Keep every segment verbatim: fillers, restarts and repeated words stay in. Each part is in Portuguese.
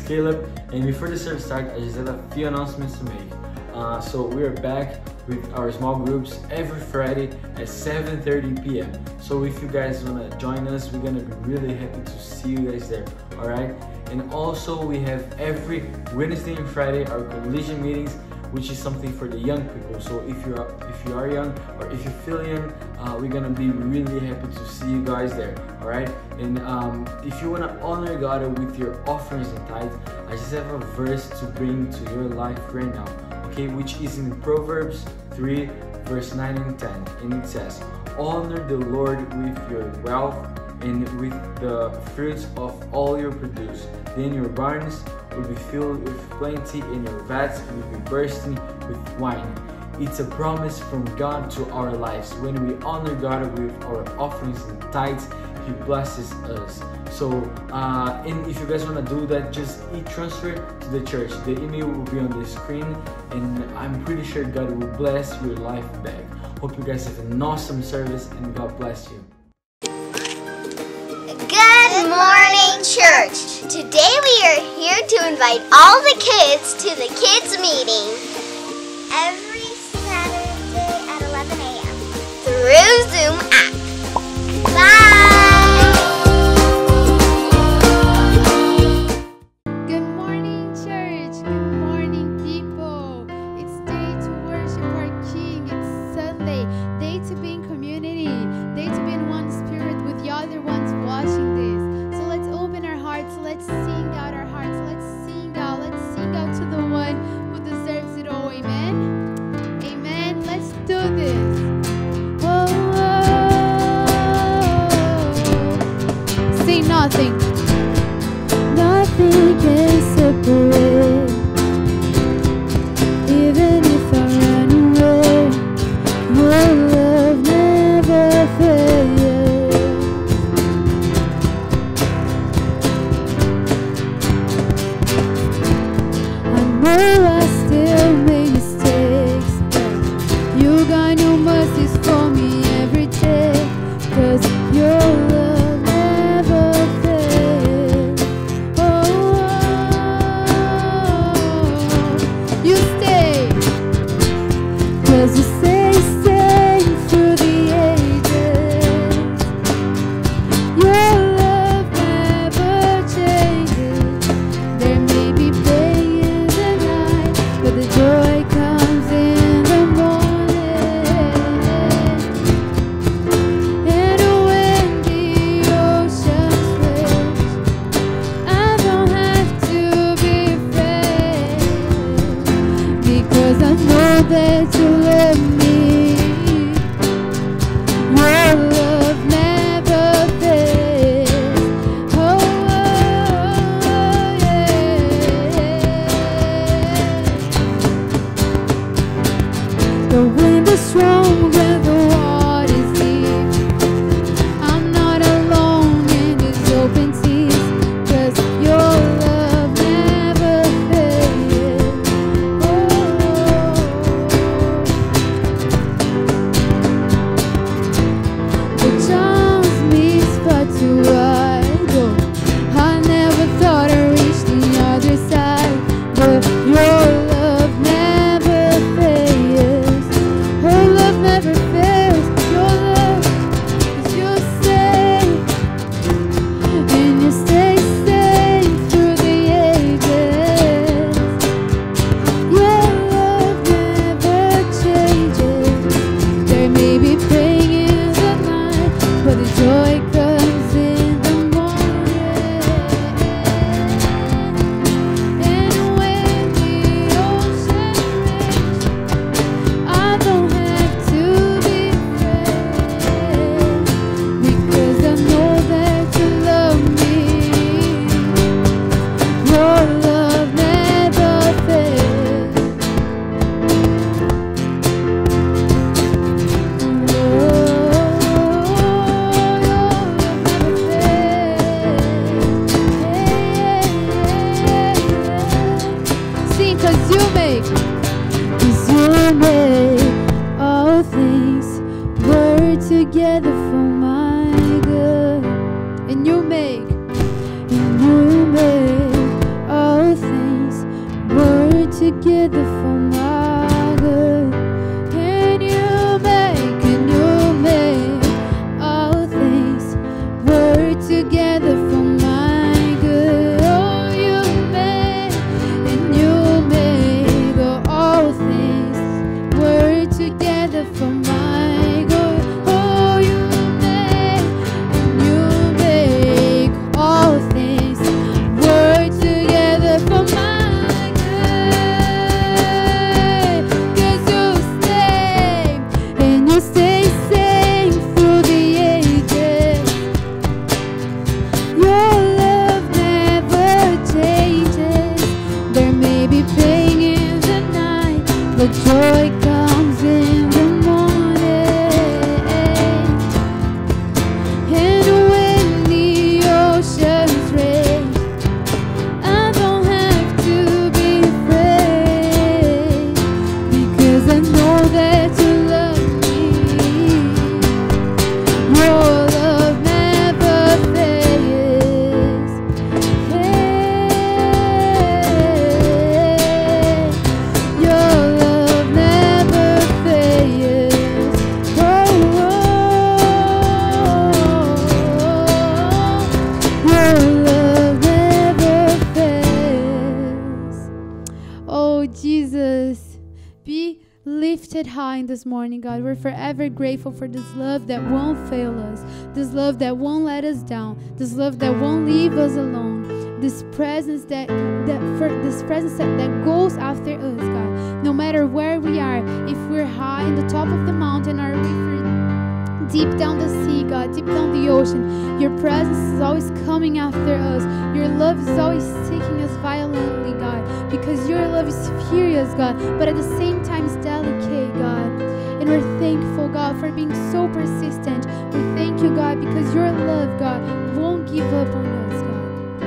Caleb, and before the service starts, I just have a few announcements to make. Uh, so we are back with our small groups every Friday at seven thirty p m So if you guys wanna join us, we're gonna be really happy to see you guys there, alright? And also we have every Wednesday and Friday our collision meetings, which is something for the young people. So if you are if you are young or if you feel young, uh, we're gonna be really happy to see you guys there, all right? And um, if you wanna honor God with your offerings and tithes, I just have a verse to bring to your life right now, okay? Which is in Proverbs three, verse nine and ten, and it says, "Honor the Lord with your wealth and with the fruits of all your produce. Then your barns will be filled with plenty and your vats will be bursting with wine." It's a promise from God to our lives. When we honor God with our offerings and tithes, He blesses us. So, uh, and if you guys want to do that, just e-transfer to the church. The email will be on the screen, and I'm pretty sure God will bless your life back. Hope you guys have an awesome service, and God bless you. Good morning, church. Today we are here to invite all the kids to the kids meeting every Saturday at eleven a m through Zoom app. Bye. Good morning, church. Good morning, people. It's day to worship our King. It's Sunday, day to be in community, day to be in one spirit with the other ones watching this. So let's open our hearts. Let's sing out our hearts. Let's sing out. Let's sing out to the one who deserves it all. Amen. Amen. Let's do this. Oh, oh. Say nothing. Nothing can separate. Even if I run away, your love never fails. I know I still make mistakes, but you got new mercies for me every day. 'Cause your love never fails. Oh, you stay. 'Cause you say stay through the ages. Your love never changes. There may be pain in the night, but the joy comes in the morning. And when the oceans rage, I don't have to be afraid, because I know that you love me. Your love never fails. Oh, yeah. The wind is strong and the water's deep. I'm not alone in these open seas, 'cause your love never fails. Oh, lifted high this morning, God. We're forever grateful for this love that won't fail us, this love that won't let us down, this love that won't leave us alone, this presence that, that for this presence that, that goes after us, God. No matter where we are, if we're high in the top of the mountain or if we're deep down the sea, God, deep down the ocean, your presence is always coming after us. Your love is always seeking us violently, God, because your love is furious, God, but at the same time it's delicate, God. And we're thankful, God, for being so persistent. We thank you, God, because your love, God, won't give up on us, God.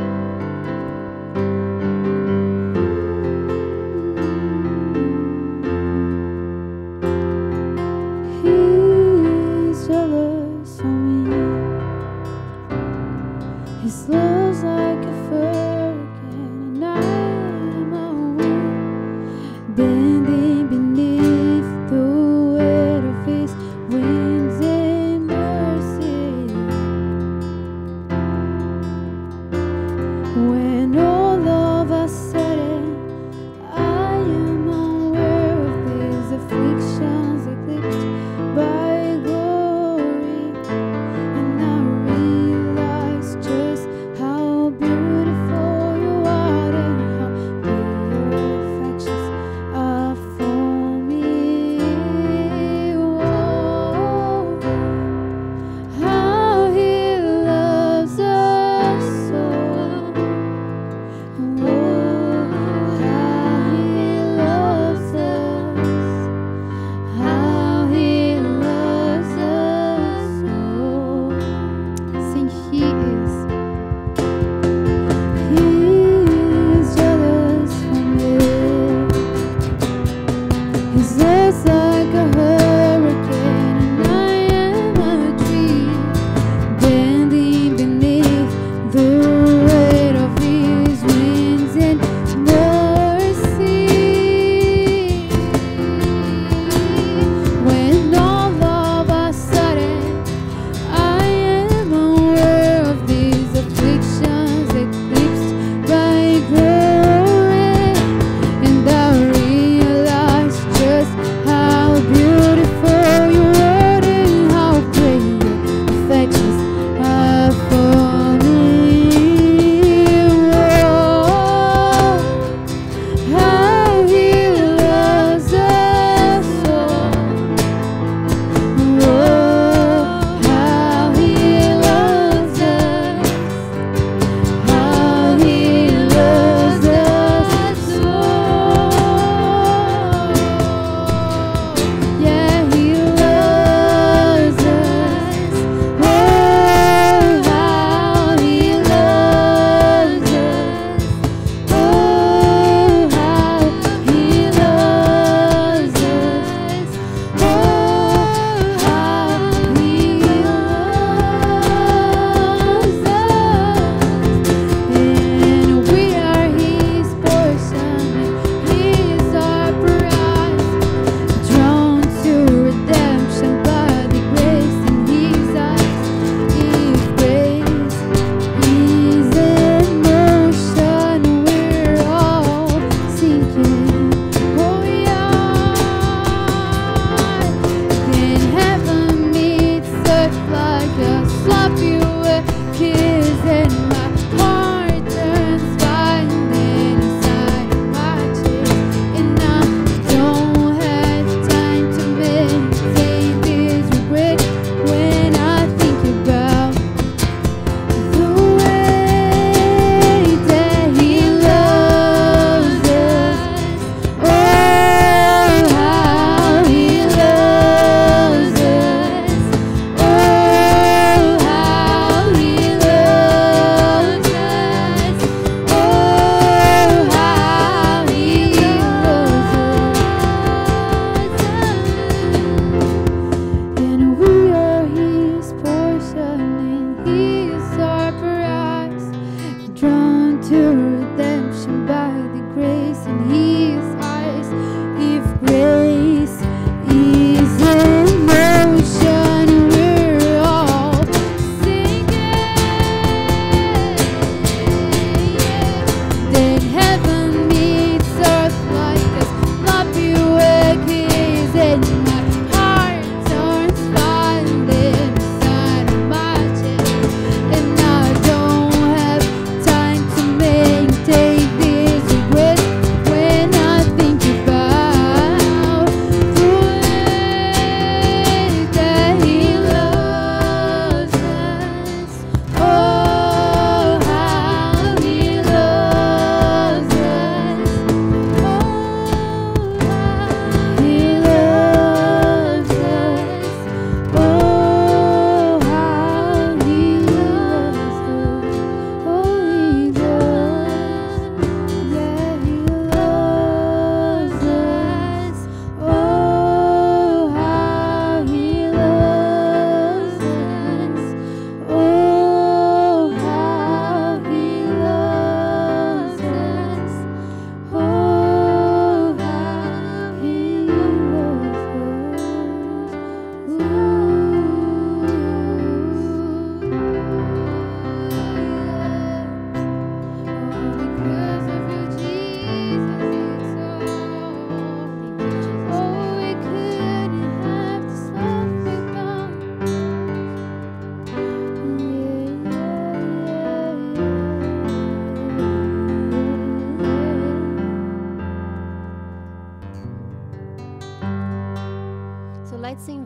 He's jealous of me. His love's like a hurricane, and I am a wind, bending beneath the weight of his winds and mercy. When all of a sudden I am unaware of these afflictions eclipsed by glory, and I realize just how beautiful you are and how big your affections are for me. Oh, how he loves us so.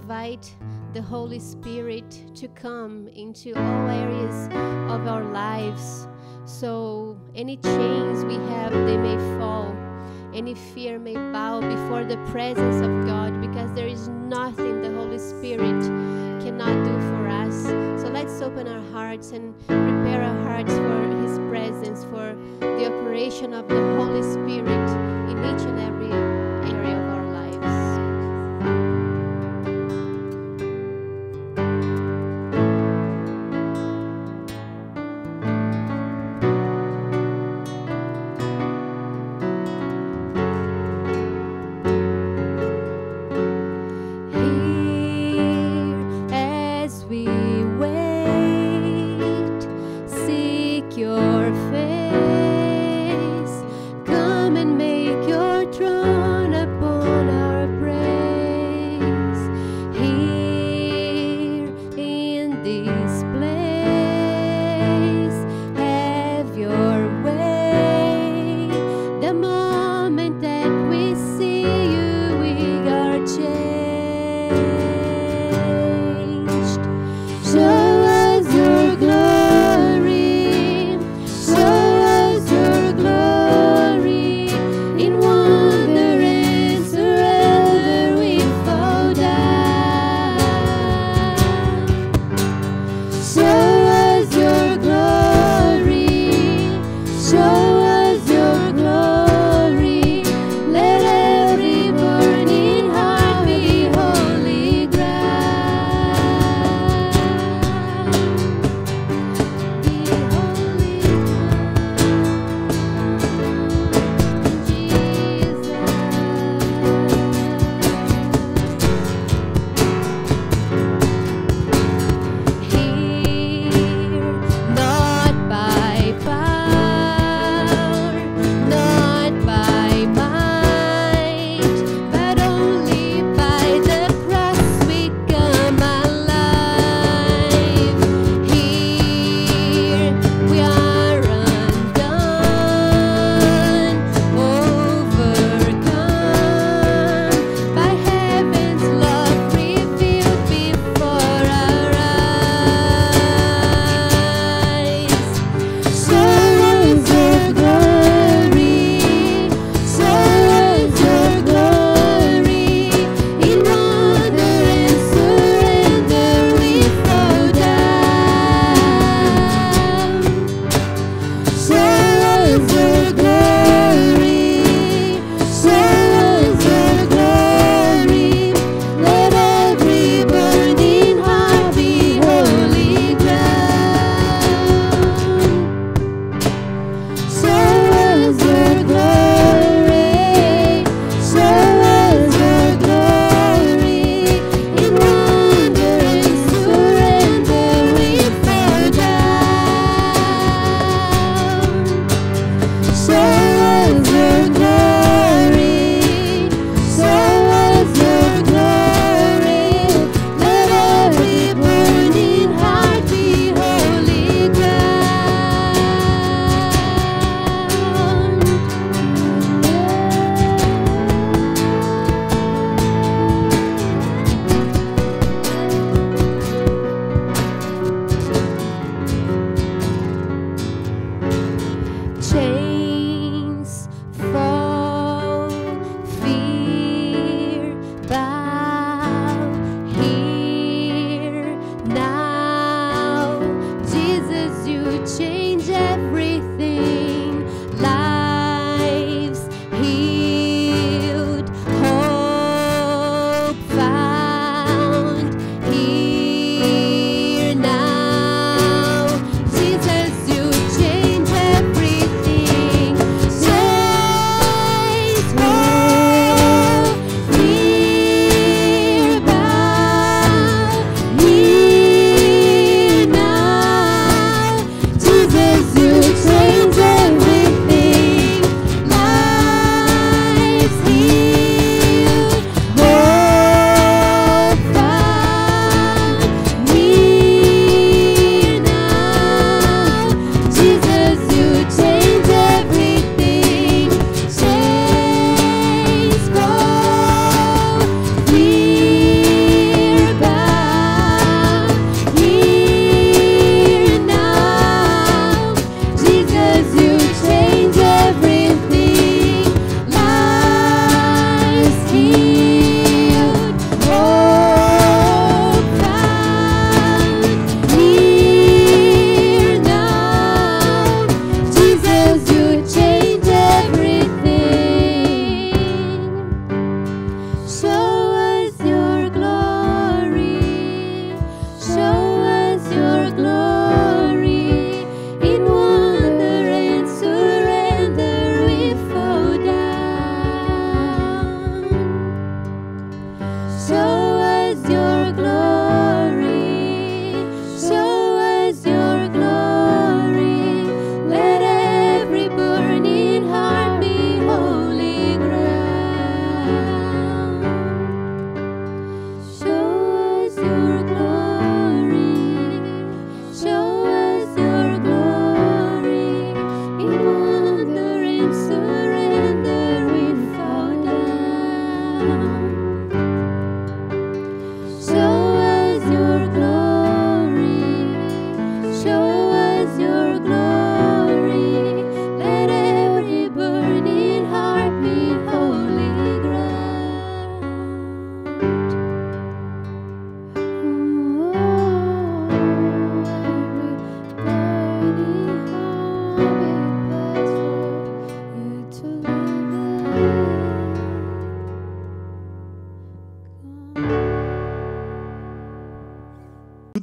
invite the Holy Spirit to come into all areas of our lives. So any chains we have, they may fall. Any fear may bow before the presence of God, because there is nothing the Holy Spirit cannot do for us. So let's open our hearts and prepare our hearts for His presence, for the operation of the Holy Spirit in each and every area of our lives. Not by power.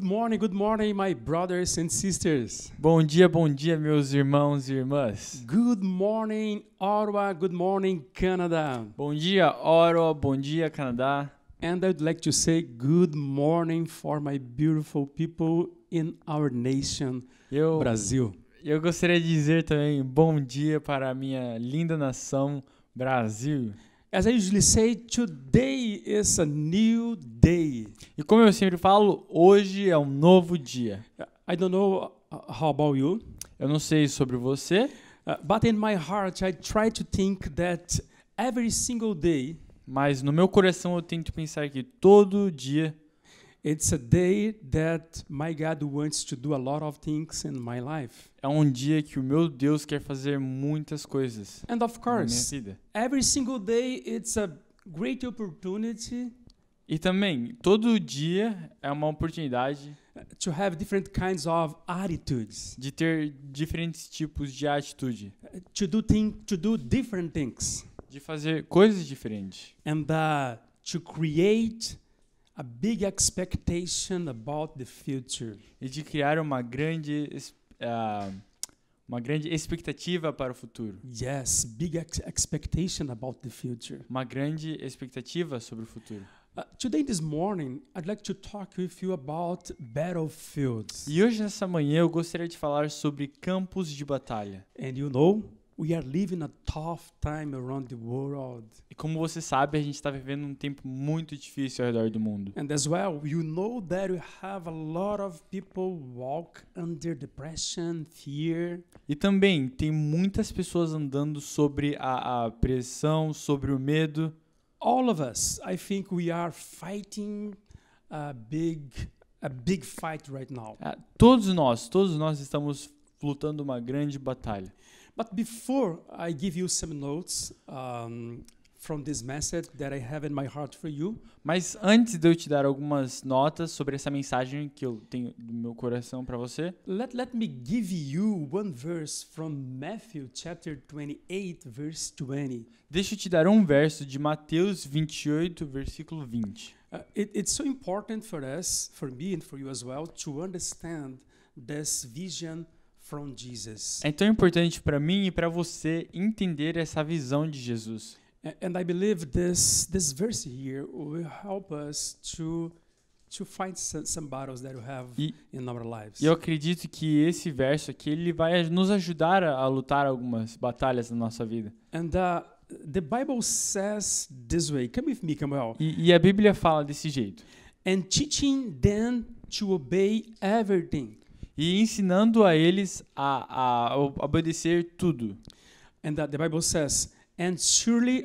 Good morning, good morning, my brothers and sisters. Bom dia, bom dia, meus irmãos e irmãs. Good morning, Ottawa. Good morning, Canada. Bom dia, Ottawa. Bom dia, Canadá. And I'd like to say good morning for my beautiful people in our nation, Eu, Brasil. eu gostaria de dizer também bom dia para a minha linda nação, Brasil. As I usually say, today is a new day. E como eu sempre falo, hoje é um novo dia. I don't know uh, how about you, Eu não sei sobre você, uh, but in my heart, I try to think that every single day, mas no meu coração eu tento pensar que todo dia it's a day that my God wants to do a lot of things in my life. é um dia que o meu Deus quer fazer muitas coisas And of na minha course, vida. every single day it's a great opportunity E também, todo dia é uma oportunidade to have different kinds of attitudes, de ter diferentes tipos de atitude, to do thing, to do different things, de fazer coisas diferentes and uh, to create a big expectation about the future. e de criar uma grande, es- ah, uma grande expectativa para o futuro. Yes, big ex- expectation about the future. Uma grande expectativa sobre o futuro. Uh, today, this morning, I'd like to talk with you about battlefields. E hoje, nessa manhã, eu gostaria de falar sobre campos de batalha. And you know, we are living a tough time around the world. E como você sabe, a gente está vivendo um tempo muito difícil ao redor do mundo. And as well, you know that we have a lot of people walk under depression, fear. E também tem muitas pessoas andando sobre a, a pressão, sobre o medo. All of us, I think we are fighting a big, a big fight right now. Ah, todos nós, todos nós estamos lutando uma grande batalha. But before I give you some notes um, from this message that I have in my heart for you, Mas antes de eu te dar algumas notas sobre essa mensagem que eu tenho do meu coração para você, let, let me give you one verse from Matthew chapter twenty-eight, verse twenty. deixa eu te dar um verso de Mateus vinte e oito, versículo vinte. Uh, it, it's so important for us, for me and for you as well, to understand this vision from Jesus. É tão importante para mim e para você entender essa visão de Jesus. A- And I believe this this verse here will help us to to fight some, some battles that we have E, in our lives. e eu acredito que esse verso aqui ele vai nos ajudar a, a lutar algumas batalhas na nossa vida. And uh, the Bible says this way. Come with me, Samuel. E, e a Bíblia fala desse jeito. And teaching them to obey everything. E ensinando a eles a, a obedecer tudo. And that the Bible says, and surely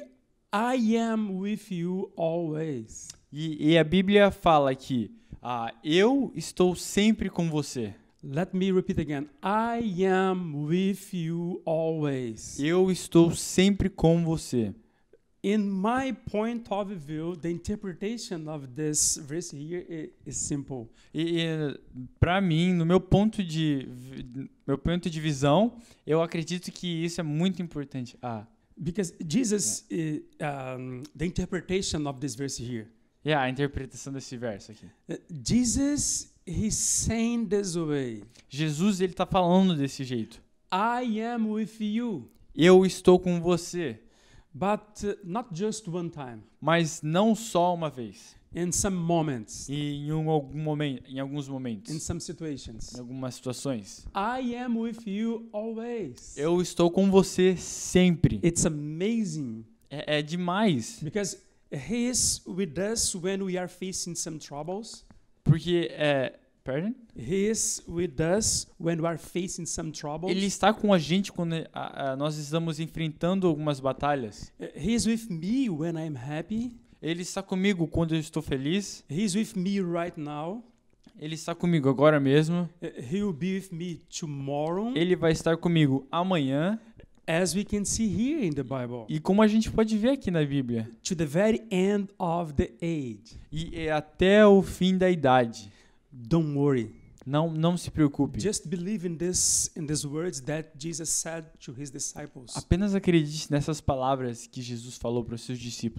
I am with you always. E, e a Bíblia fala que ah, eu estou sempre com você. Let me repeat again. I am with you always. Eu estou sempre com você. In my point of view, the interpretation of this verse here i- is simple. E, e para mim, no meu ponto de vi- meu ponto de visão, eu acredito que isso é muito importante. Ah, Because Jesus, i- um, the interpretation of this verse here, é a interpretação desse verso aqui. uh, Jesus, he's saying this way. Jesus ele está falando desse jeito. I am with you, Eu estou com você, but uh, not just one time. mas não só uma vez. In some moments, E em um, algum momento, em alguns in momentos, some situations. em algumas situações. I am with you always. Eu estou com você sempre. It's amazing É, é demais, because he is with us when we are facing some troubles. porque é, pardon? He is with us when we are facing some troubles. Ele está com a gente quando a, a, nós estamos enfrentando algumas batalhas. Uh, He is with me when I'm happy. Ele está comigo quando eu estou feliz. He is with me right now. Ele está comigo agora mesmo. Uh, He will be with me tomorrow, Ele vai estar comigo amanhã. as we can see here in the Bible, E como a gente pode ver aqui na Bíblia. to the very end of the age. E é até o fim da idade. Don't worry. Não, não se preocupe. Just believe in this in these words that Jesus said to his disciples. Apenas acredite nessas palavras que Jesus falou para os seus discípulos.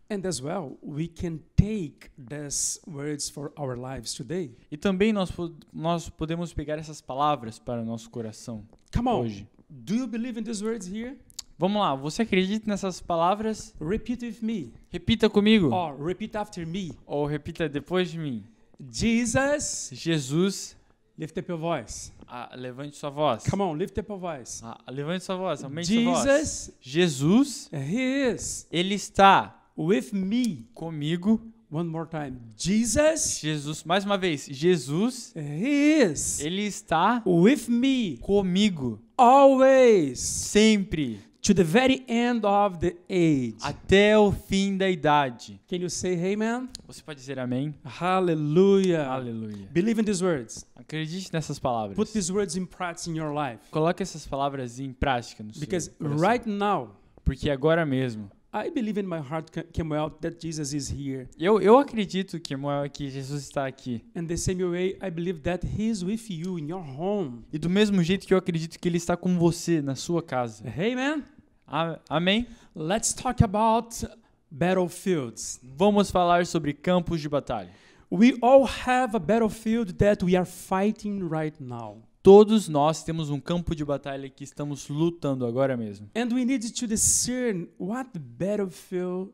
And as well, we can take these words for our lives today. E também nós, po- nós podemos pegar essas palavras para o nosso coração Come on. hoje. Do you believe in these words here? Vamos lá, você acredita nessas palavras? Repeat with me. Repita comigo. Or repeat after me. Ou repita depois de mim. Jesus, Jesus, lift up your voice. ah, levante sua voz. Come on, lift up your voice. Ah, levante sua voz, aumente sua voz. Jesus, Jesus, He is Ele está with me. comigo. One more time. Jesus, Jesus, mais uma vez, Jesus, He is Ele está with me comigo always sempre, to the very end of the age. até o fim da idade. Can you say amen? Você pode dizer amém? Hallelujah. Aleluia. Believe in these words. Acredite nessas palavras. Put these words in practice in your life. Coloque essas palavras em prática no seu Because coração. right now, Porque agora mesmo, I believe in my heart, Ca- Kemuel, that Jesus is here. eu, eu acredito que, Moel, que Jesus está aqui. And the same way, I believe that He is with you in your home. E do mesmo jeito que eu acredito que Ele está com você na sua casa. Amen? A- Amém? Let's talk about battlefields. Vamos falar sobre campos de batalha. We all have a battlefield that we are fighting right now. Todos nós temos um campo de batalha que estamos lutando agora mesmo. And we need to discern what the battlefield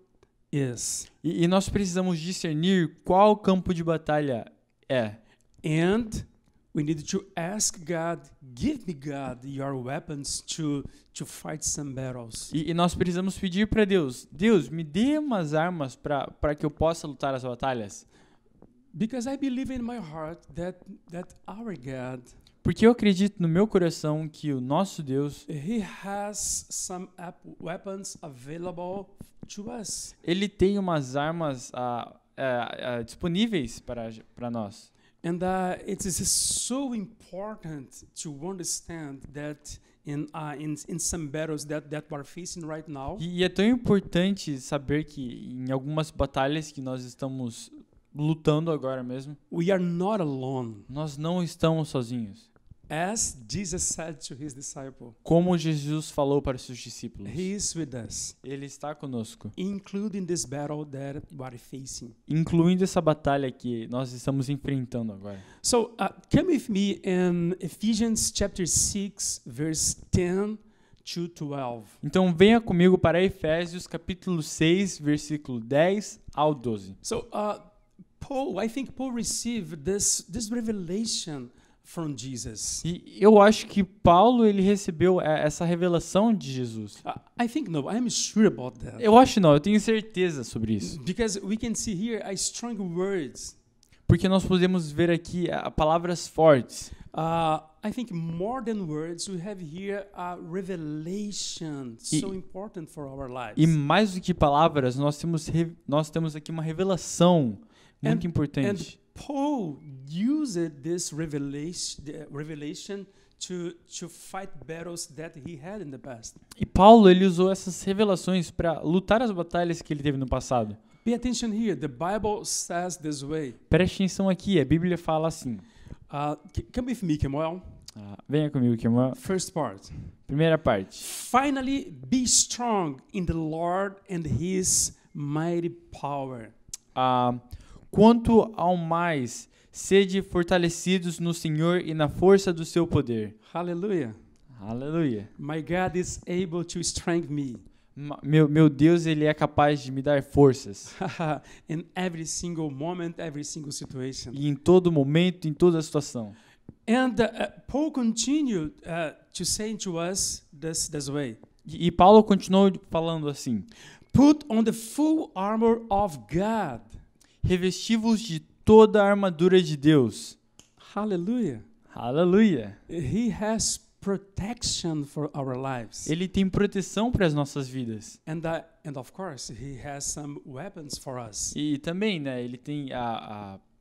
is. E, e nós precisamos discernir qual campo de batalha é. And we need to ask God, give me, God, your weapons to, to fight some battles. E, e nós precisamos pedir para Deus, Deus, me dê umas armas para que eu possa lutar as batalhas. Because I believe in my heart that, that our God, Porque eu acredito no meu coração que o nosso Deus, He has some ap- weapons available to us. Ele tem umas armas ah, ah, ah, disponíveis para, para nós. And uh, it is so important to understand that in, uh, in, in some battles that, that we're facing right now, E, e é tão importante saber que em algumas batalhas que nós estamos lutando agora mesmo, we are not alone. nós não estamos sozinhos. As Jesus said to His disciple, Como Jesus falou para os seus discípulos, He is with us, Ele está conosco, including this battle that we're facing. incluindo essa batalha que nós estamos enfrentando agora. So uh, come with me in Ephesians chapter six, verse ten to twelve. Então venha comigo para Efésios capítulo seis, versículo dez ao doze. So uh, Paul, I think Paul received this, this revelation from Jesus. E eu acho que Paulo ele recebeu é, essa revelação de Jesus. Uh, I think no, I'm sure about that. Eu acho não, eu tenho certeza sobre isso. Because we can see here a strong words. Porque nós podemos ver aqui ah, palavras fortes. Uh, I think more than words, we have here a revelation E- so important for our lives. E mais do que palavras, nós temos, re- nós temos aqui uma revelação muito And importante. Paul used this revelation, the revelation to, to fight battles that he had in the past. E Paulo ele usou essas revelações para lutar as batalhas que ele teve no passado. Pay attention here. The Bible says this way. Preste atenção aqui, a Bíblia fala assim. Uh, c- come with me, Kemuel. Ah, venha comigo, que é uma First part. primeira parte. Finally, be strong in the Lord and His mighty power. Ah, quanto ao mais, sede fortalecidos no Senhor e na força do seu poder. Hallelujah. Aleluia. My God is able to strengthen me Ma- Meu, meu Deus, ele é capaz de me dar forças. in every single moment, every single situation. E em todo momento, em toda situação. And uh, uh, Paul continued uh, to say to us this, this way. E, e Paulo continuou falando assim. Put on the full armor of God. Revesti-vos de toda a armadura de Deus. Hallelujah. Aleluia. He has protection for our lives. Ele tem proteção para as nossas vidas. And, uh, and of course, He has some weapons for us E também, né, ele tem a, a-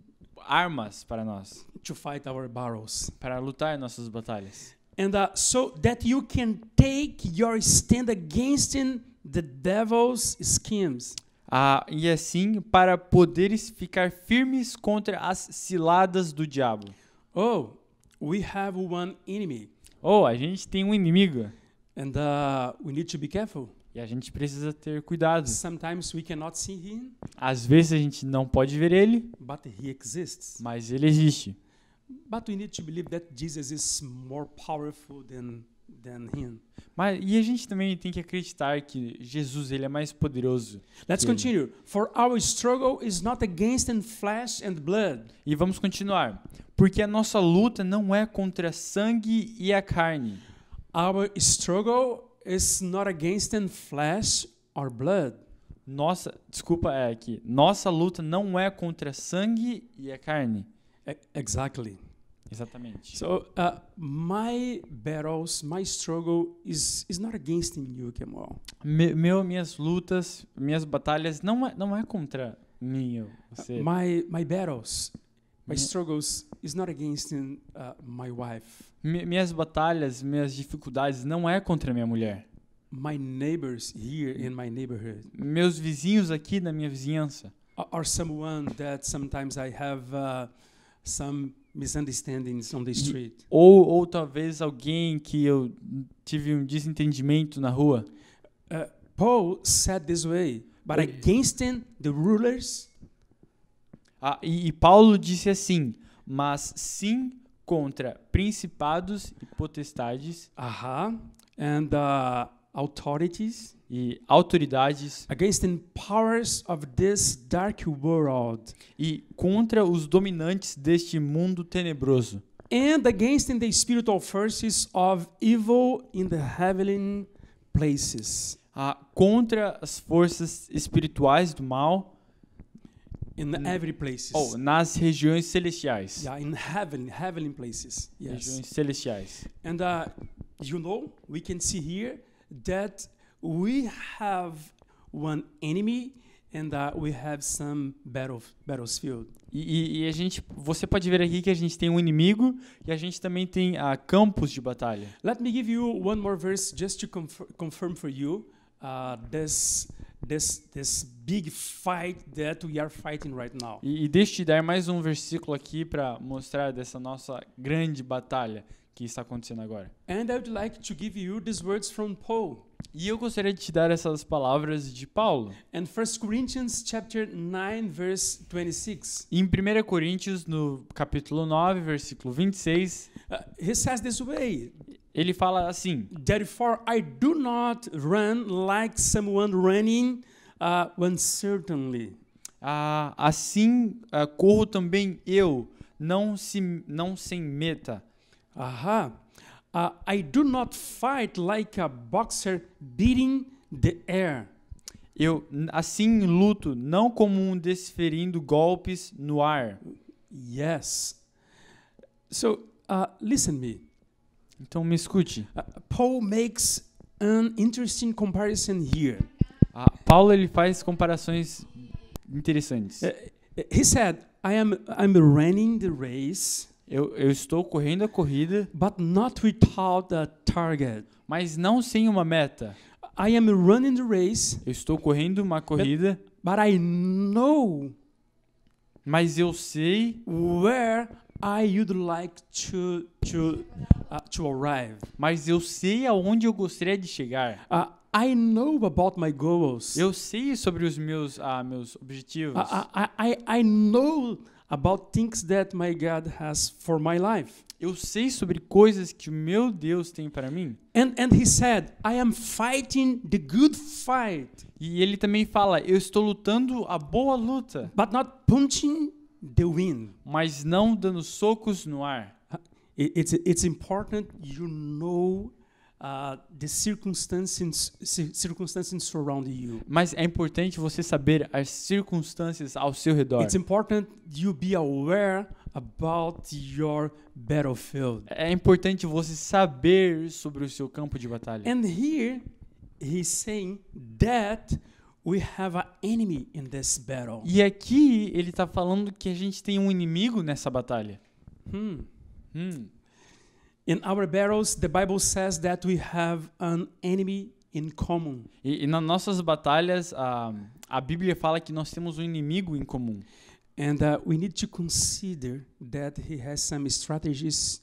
armas para nós, to fight our battles. para lutar nossas batalhas. And uh, so that you can take your stand against the devil's schemes. Ah, e assim, para poderes ficar firmes contra as ciladas do diabo. Oh, we have one enemy. Oh, a gente tem um inimigo. And uh, we need to be careful. E a gente precisa ter cuidado. Sometimes we cannot see him, Às vezes a gente não pode ver ele, but he exists. mas ele existe. But we need to believe that Jesus is more powerful than than him. Mas, e a gente também tem que acreditar que Jesus ele é mais poderoso. Let's que ele. continue. For our struggle is not against in flesh and blood, E vamos continuar. Porque a nossa luta não é contra sangue e a carne. our struggle is not against in flesh or blood. Nossa, desculpa, é que nossa luta não é contra sangue e a carne. E- Exactly. Exatamente. So uh, my battles, my struggle is is not against in you, Kemal. Me, meu, minhas lutas, minhas batalhas não é, não é contra mim, ou você. My my battles, my Mi- struggles is not against in uh, my wife, Mi- minhas batalhas, minhas dificuldades não é contra minha mulher. my neighbors here in my neighborhood, Meus vizinhos aqui na minha vizinhança. or, or someone that sometimes I have uh, some misunderstandings on the street. Ou, ou talvez alguém que eu tive um desentendimento na rua. Uh, Paul said this way, but Oi. against in the rulers, Ah, e, e Paulo disse assim, mas sim contra principados e potestades uh-huh, and uh, authorities, e autoridades against in powers of this dark world, e contra os dominantes deste mundo tenebroso and against in the spiritual forces of evil in the heavenly places. ah, contra as forças espirituais do mal In the heavenly places. ou nas regiões celestiais. Yeah, in heaven, heavenly places. Yes. Regiões celestiais. And uh, you know, we can see here that we have one enemy and uh, we have some battle battlefield. E, e, e a gente, você pode ver aqui que a gente tem um inimigo e a gente também tem ah, campos de batalha. Let me give you one more verse just to conf- confirm for you uh, this this this big fight that we are fighting right now. E, e deixa eu te dar mais um versículo aqui para mostrar dessa nossa grande batalha que está acontecendo agora. And I would like to give you these words from Paul. E eu gostaria de te dar essas palavras de Paulo. And First Corinthians chapter nine verse twenty-six. Em primeira Coríntios, no capítulo nove, versículo vinte e seis, Uh, he says this way, ele fala assim: therefore I do not run like someone running uh, uncertainly. ah, assim ah, corro também eu, não, se, não sem meta. Aha. Uh, I do not fight like a boxer beating the air. Eu n- assim luto, não como um desferindo golpes no ar. Yes. So uh, listen me. Então me escute. Uh, Paul makes an interesting comparison here. Ah, Paulo ele faz comparações interessantes. Uh, he said, "I am I'm running the race, Eu, eu estou correndo a corrida, but not without a target. mas não sem uma meta. I am running the race, Eu estou correndo uma corrida, but I know mas eu sei, where I would like to to uh, to arrive. mas eu sei aonde eu gostaria de chegar. Uh, I know about my goals. Eu sei sobre os meus ah, meus objetivos. I, I, I I know about things that my God has for my life. Eu sei sobre coisas que o meu Deus tem para mim. And and he said, I am fighting the good fight, E ele também fala: eu estou lutando a boa luta, but not punching the wind. mas não dando socos no ar. It- It's it's important you know uh, the circumstances cir- circumstances surrounding you. Mas é importante você saber as circunstâncias ao seu redor. It's important you be aware about your battlefield. É importante você saber sobre o seu campo de batalha. And here he's saying that we have an enemy in this battle. E aqui ele está falando que a gente tem um inimigo nessa batalha. Hmm. Hum. In our battles, the Bible says that we have an enemy in common. E, e nas nossas batalhas, a, a Bíblia fala que nós temos um inimigo em comum. And uh, we need to consider that he has some strategies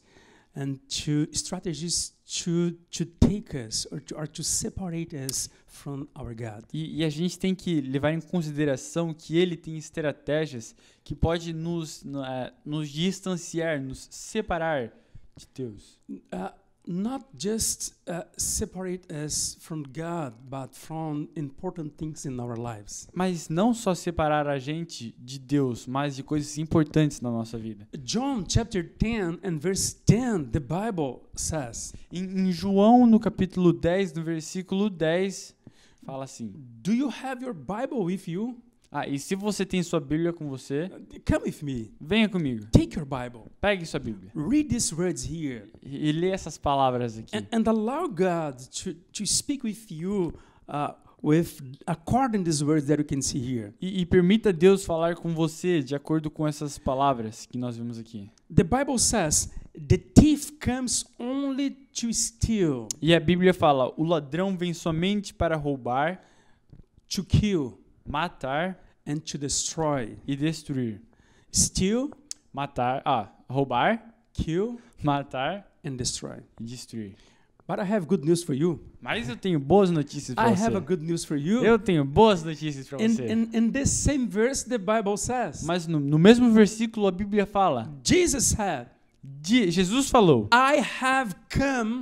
and to strategies to to take us or to, or to separate us from our God. E, e a gente tem que levar em consideração que ele tem estratégias que pode nos, no- eh, nos distanciar, nos separar de Deus. Uh, not just uh, separate us from God, but from important things in our lives. Mas não só separar a gente de Deus, mas de coisas importantes na nossa vida. John chapter ten and verse ten, the Bible says, Em, em João, no capítulo dez, no versículo dez, fala assim: do you have your Bible with you? Ah, e se você tem sua Bíblia com você, Uh, Come with me. venha comigo. Take your Bible. Pegue sua Bíblia Read these words here e, e lê essas palavras aqui. and, and allow God to, to speak with you uh, with according these words that you can see here. E, e permita Deus falar com você de acordo com essas palavras que nós vimos aqui. The Bible says, the thief comes only to steal, E a Bíblia fala: o ladrão vem somente para roubar, to kill, matar and to destroy. e destruir. Steal, Matar, ah, roubar, kill, matar and destroy. e destruir. But I have good news for you. Mas eu tenho boas notícias para I você. have a good news for you. Eu tenho boas notícias para In, você. in, in this same verse, the Bible says, Mas no, no mesmo versículo a Bíblia fala: Jesus said, de, Jesus falou: I have come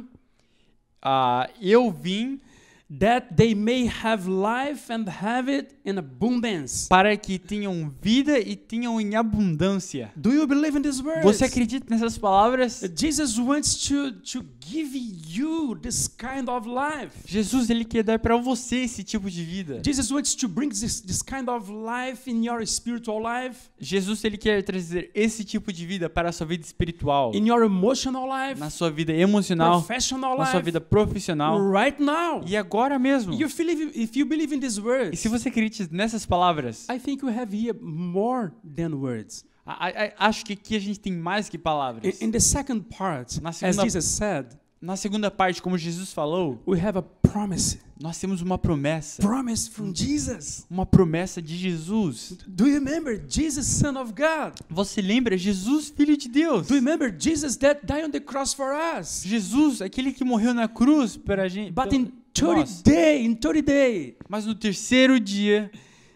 ah, eu vim that they may have life and have it in abundance. para que tenham vida e tenham em abundância. Do you believe in these words? Você acredita nessas palavras? Jesus wants to, to give you this kind of life. Jesus, ele quer dar para você esse tipo de vida. Jesus wants to bring this, this kind of life in your spiritual life, Jesus, ele quer trazer esse tipo de vida para a sua vida espiritual, in your emotional life, na sua vida emocional, professional na sua life, vida profissional right now. e agora mesmo. You believe, if you believe in these E words, se você acredita nessas palavras, I think we have here more than words. a- a- a- acho que aqui a gente tem mais que palavras. In, in the second part, Na as segunda- Jesus said, Na segunda parte, como Jesus falou, we have a promise. nós temos uma promessa. Promise from Jesus. Uma promessa de Jesus. Do you remember Jesus, Son of God? Você lembra? Jesus, Filho de Deus. Do you remember Jesus that died on the cross for us? Jesus, aquele que morreu na cruz para a gente. But pela- in por thirty nós. day, in thirty day, Mas no terceiro dia,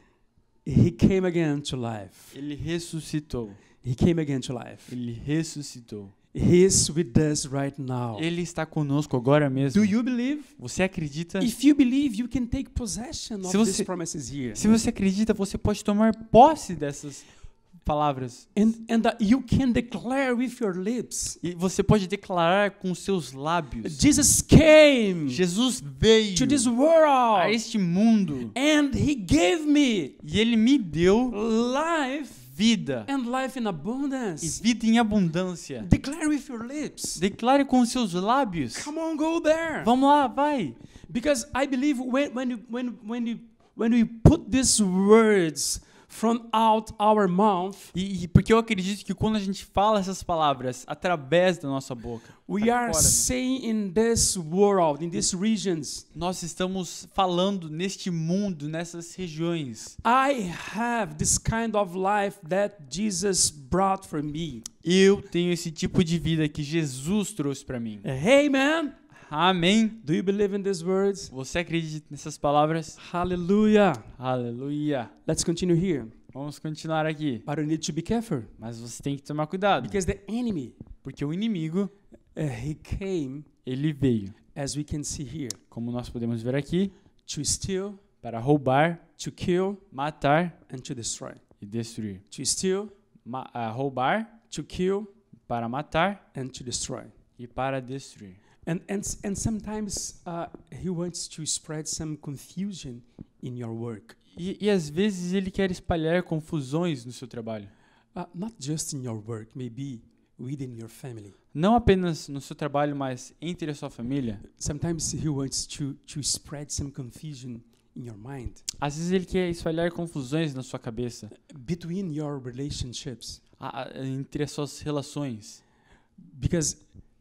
he came again to life. ele ressuscitou. He came again to life. Ele ressuscitou. He is with us right now. Ele está conosco agora mesmo. Do you believe? Você acredita? If you believe, you can take possession of Se você- these promises here. Se você acredita, você pode tomar posse dessas palavras. And, and that you can declare with your lips. E você pode declarar com seus lábios. Jesus came Jesus veio to this a world este mundo and he gave me e ele me deu life vida and life in e abundance. vida em abundância. Declare with your lips. Declare com seus lábios. Come on, go there. Vamos lá, vai. Because I believe when when you, when when you when we put these words from out our mouth, E, e porque eu acredito que quando a gente fala essas palavras através da nossa boca, we pra are fora, saying in this world, in these regions, nós estamos falando neste mundo, nessas regiões. I have this kind of life that Jesus brought for me. Eu tenho esse tipo de vida que Jesus trouxe para mim. Amen. Amém. Do you believe in these words? Você acredita nessas palavras? Hallelujah. Aleluia. Let's continue here. Vamos continuar aqui. But you need to be careful Mas você tem que tomar cuidado, because the enemy, porque o inimigo, uh, he came, ele veio, as we can see here, como nós podemos ver aqui, to steal, para roubar, to kill, matar and to destroy. e destruir. To steal, Ma ah, roubar, to kill, para matar and to destroy. e para destruir. And and and sometimes uh, he wants to spread some confusion in your work, E, e às vezes ele quer espalhar confusões no seu trabalho. uh, not just in your work, maybe within your family. Não apenas no seu trabalho, mas entre a sua família. Sometimes he wants to to spread some confusion in your mind Às vezes ele quer espalhar confusões na sua cabeça, between your relationships, a- a- entre as suas relações. because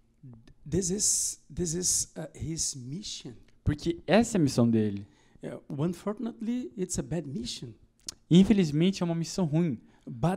this is this is uh, his mission. Porque essa é a missão dele. Uh, unfortunately, it's a bad mission, Infelizmente é uma missão ruim, but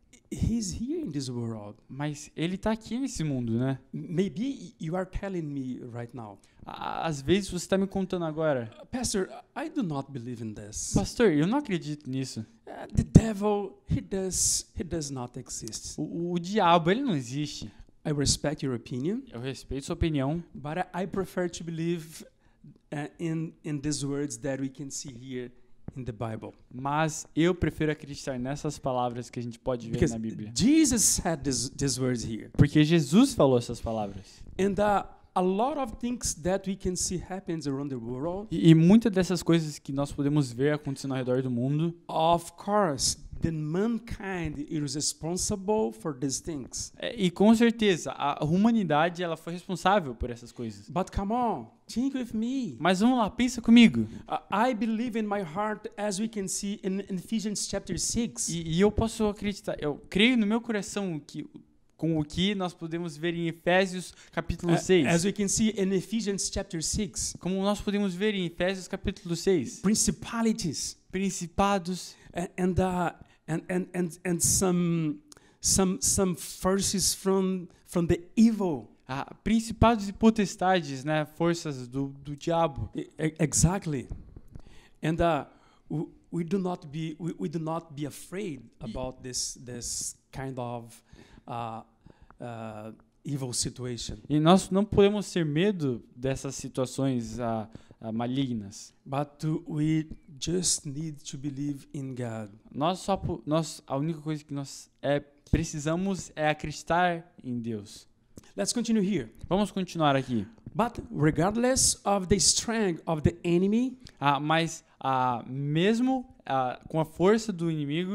He's here in this world. Mas ele está aqui nesse mundo, né? Maybe you are telling me right now, Á- Às vezes você está me contando agora, Pastor, I do not believe in this. pastor, eu não acredito nisso. Uh, the devil, he does, he does not exist. O, o diabo, ele não existe. I respect your opinion, Eu respeito sua opinião, but I, I prefer to believe uh, in in these words that we can see here in the Bible, mas eu prefiro acreditar nessas palavras que a gente pode ver because na Bíblia. Jesus said this, these words here, Porque Jesus falou essas palavras. and uh, a lot of things that we can see happens around the world. E, e muitas dessas coisas que nós podemos ver acontecendo ao redor do mundo, Of course, the mankind is responsible for these things. é, e com certeza a humanidade ela foi responsável por essas coisas. But come on, think with me. Mas vamos lá, pensa comigo. Uh, I believe in my heart, as we can see in, in Ephesians chapter six. E, e eu posso acreditar, eu creio no meu coração que com o que nós podemos ver em Efésios capítulo Uh, seis. as we can see in Ephesians chapter six, Como nós podemos ver em Efésios capítulo seis. principalities Principados and and uh, and, and and and some some some forces from from the evil. ah, principados e potestades, né, forças do, do diabo. E- e- Exactly, and uh, w- we do not be we, we do not be afraid about this this kind of uh, uh, evil situation. E nós não podemos ter medo dessas situações ah, ah, malignas. But uh, we just need to believe in God. Nós só po- nós a única coisa que nós é precisamos é acreditar em Deus. Let's continue here. Vamos continuar aqui. But regardless of the strength of the enemy, Ah, mas ah, mesmo ah, com a força do inimigo,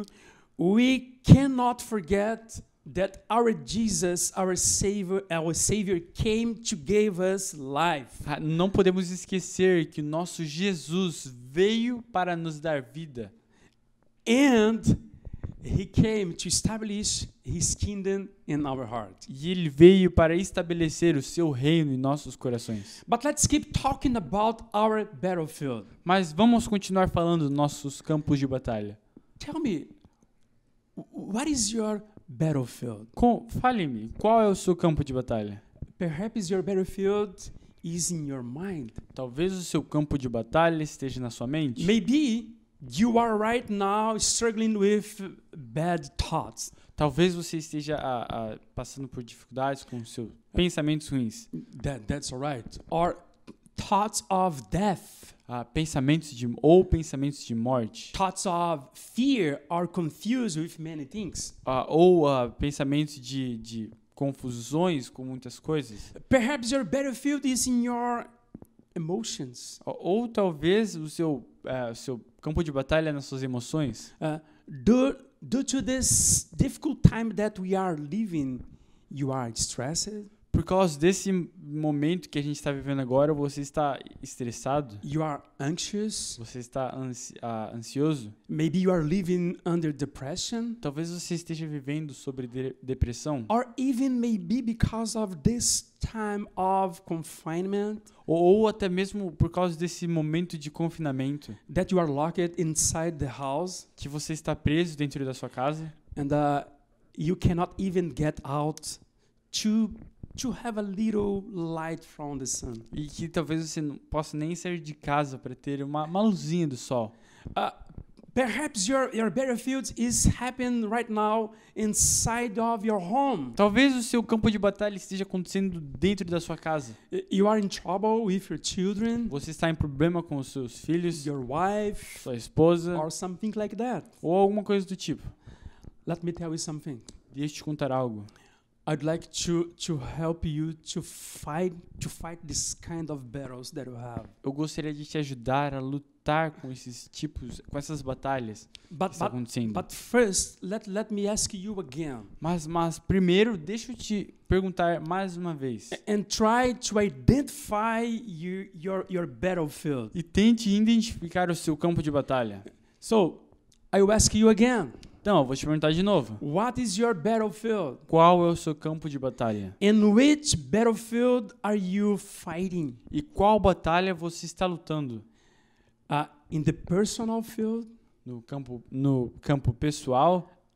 we cannot forget that our Jesus, our Savior, our Savior came to give us life. ah, não podemos esquecer que o nosso Jesus veio para nos dar vida. And he came to establish his kingdom in our heart. E ele veio para estabelecer o seu reino em nossos corações. But let's keep talking about our battlefield. Mas vamos continuar falando dos nossos campos de batalha. Tell me, wh- what is your battlefield? Com, fale-me, qual é o seu campo de batalha? Perhaps your battlefield is in your mind. Talvez o seu campo de batalha esteja na sua mente. Maybe you are right now struggling with bad thoughts. Talvez você esteja ah, ah, passando por dificuldades com seus pensamentos ruins. That, that's all right. Or thoughts of death, Ah, pensamentos de ou pensamentos de morte. thoughts of fear, or confused with many things. Ah, ou ah, pensamentos de, de confusões com muitas coisas. Perhaps your battlefield is in your emotions. Ou, ou talvez o seu, ah, o seu campo de batalha é nas suas emoções. Uh, due, due to this difficult time that we are living, you are stressed, Por causa desse momento que a gente está vivendo agora, você está estressado, you are anxious, você está ansi ah, ansioso. maybe you are living under depression, Talvez você esteja vivendo sobre de depressão. or even maybe because of this time of confinement Ou, ou até mesmo por causa desse momento de confinamento, that you are locked inside the house que você está preso dentro da sua casa and uh, you cannot even get out to to have a little light from the sun. e que talvez você não possa nem sair de casa para ter uma, uma luzinha do sol. Uh, perhaps your your battlefield is happening right now inside of your home. Talvez o seu campo de batalha esteja acontecendo dentro da sua casa. Y- You are in trouble with your children, Você está em problema com os seus filhos, your wife, sua esposa, or something like that. ou alguma coisa do tipo. Let me tell you something. Deixa eu te contar algo. I'd like to to help you to fight to fight this kind of battles that you have. Eu gostaria de te ajudar a lutar com esses tipos, com essas batalhas But que estão but, acontecendo. but first, let let me ask you again Mas, mas primeiro, deixa eu te perguntar mais uma vez. and try to identify you, your your battlefield. E tente identificar o seu campo de batalha. So, I will ask you again. Então, eu vou te perguntar de novo. What is your battlefield? Qual é o seu campo de batalha? In which battlefield are you fighting? E qual batalha você está lutando? Uh, in the personal field, No campo, no campo pessoal,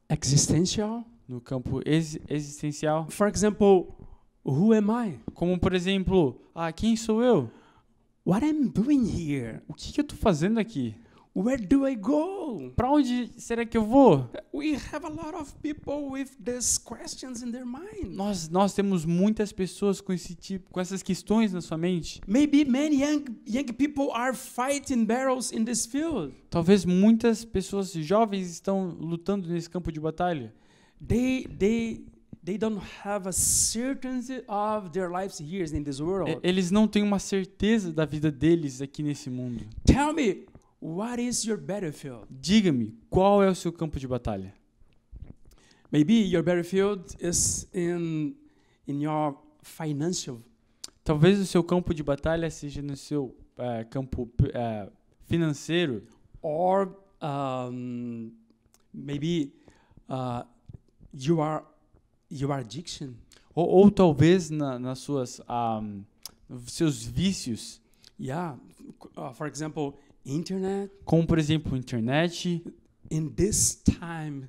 existential. no campo ex existencial. For example, who am I? Como, por exemplo, ah, quem sou eu? What I'm doing here? O que, que eu estou fazendo aqui? Where do I go? Para onde será que eu vou? We have a lot of people with these questions in their mind. Nós, nós temos muitas pessoas com esse tipo, com essas questões na sua mente. Maybe many young young people are fighting battles in this field. Talvez muitas pessoas jovens estão lutando nesse campo de batalha. They they they don't have a certainty of their lives here in this world. E- Eles não têm uma certeza da vida deles aqui nesse mundo. Tell me, what is your battlefield? Diga-me, qual é o seu campo de batalha? Maybe your battlefield is in in your financial. Talvez o seu campo de batalha seja no seu eh, campo eh, financeiro, Or um, maybe uh, you are your addiction. ou, ou talvez na, nas suas ah, seus vícios, Yeah. Uh, for example, internet. como por exemplo internet. In this time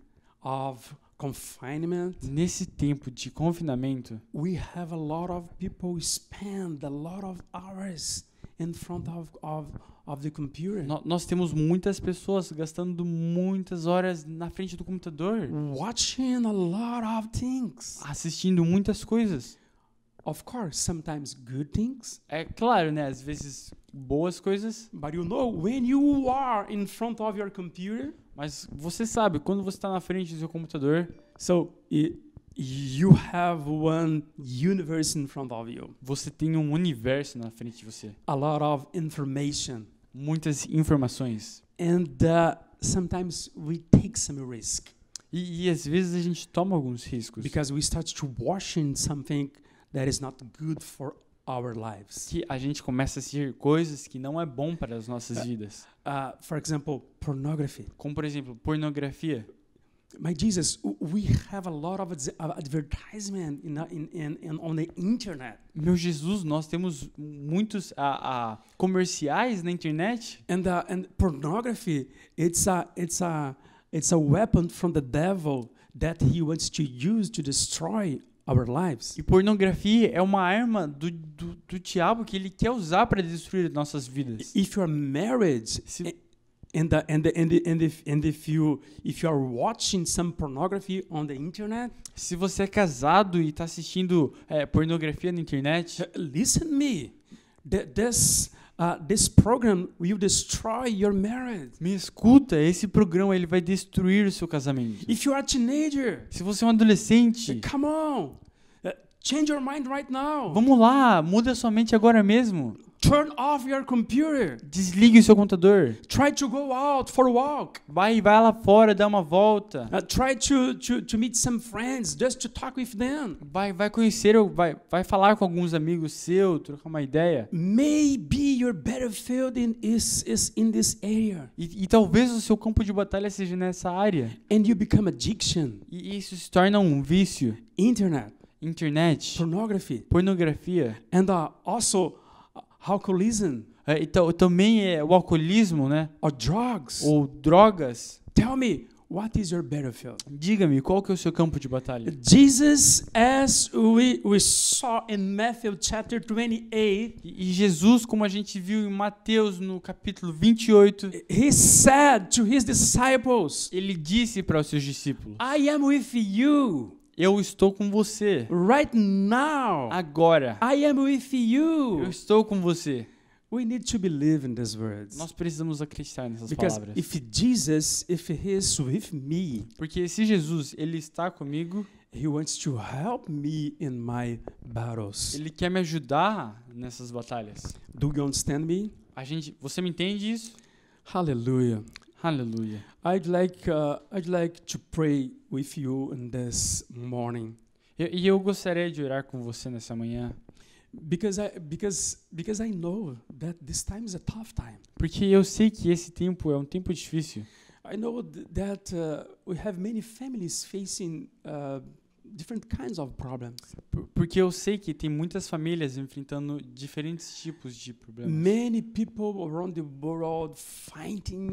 of confinement, Nesse tempo de confinamento, we have a lot of people spend a lot of hours in front of of, of the computer, no- nós temos muitas pessoas gastando muitas horas na frente do computador, watching a lot of things. assistindo muitas coisas. Of course, sometimes good things, É claro, né? Às vezes boas coisas, but you know when you are in front of your computer, mas você sabe, quando você está na frente do seu computador, so i- you have one universe in front of you, você tem um universo na frente de você. a lot of information, Muitas informações. and uh, sometimes we take some risk E, e às vezes a gente toma alguns riscos. because we start to watching something that is not good for our lives. Que a gente começa a assistir coisas que não é bom para as nossas vidas. Uh, for example, pornography. Como, por exemplo, pornografia. My Jesus, w- we have a lot of adz- uh, advertisement in, uh, in, in, in on the internet, Meu Jesus, nós temos muitos ah, ah, comerciais na internet. and uh, and pornography, it's a it's a it's a weapon from the devil that he wants to use to destroy our lives. E pornografia é uma arma do, do, do diabo que ele quer usar para destruir nossas vidas. If you're married, Se- a- and the, and the, and the, and if and if you if you are watching some pornography on the internet, Se você é casado e está assistindo eh, pornografia na internet, uh, listen me, Th- this uh, this program will destroy your marriage. me escuta, esse programa ele vai destruir o seu casamento. If you are a teenager, Se você é um adolescente, come on, uh, change your mind right now. vamos lá, muda sua mente agora mesmo. Turn off your computer. Desligue o seu computador. Try to go out for a walk. Vai, vai lá fora, dá uma volta. Uh, try to, to, to meet some friends just to talk with them. Vai, vai conhecer, ou vai, vai falar com alguns amigos seus, trocar uma ideia. Maybe your battlefield in, is, is in this area, E, e talvez o seu campo de batalha seja nessa área. and you become addiction, E isso se torna um vício. internet, Internet, pornography, pornografia. and uh, also uh, alcoholism É, então, também é o alcoolismo, né? or drugs. Ou drogas. Tell me, what is your battlefield? Diga-me, qual que é o seu campo de batalha? Jesus, as we, we saw in Matthew chapter twenty-eight, E e Jesus, como a gente viu em Mateus no capítulo vinte e oito, he said to his disciples, ele disse para os seus discípulos: I am with you Eu estou com você. right now. Agora. I am with Eu you. estou com você. We need to believe in these words. Nós precisamos acreditar nessas Because palavras. if Jesus, if he is with me, Porque se Jesus, ele está comigo, he wants to help me in my battles. ele quer me ajudar nessas batalhas. Do you understand me? A gente, você me entende isso? Hallelujah. Aleluia. I'd like uh, I'd like to pray with you in this morning E, e eu gostaria de orar com você nessa manhã, because I because because I know that this time is a tough time. porque eu sei que esse tempo é um tempo difícil. I know th- that uh, we have many families facing uh, different kinds of problems. Por- Porque eu sei que tem muitas famílias enfrentando diferentes tipos de problemas. Many people around the world fighting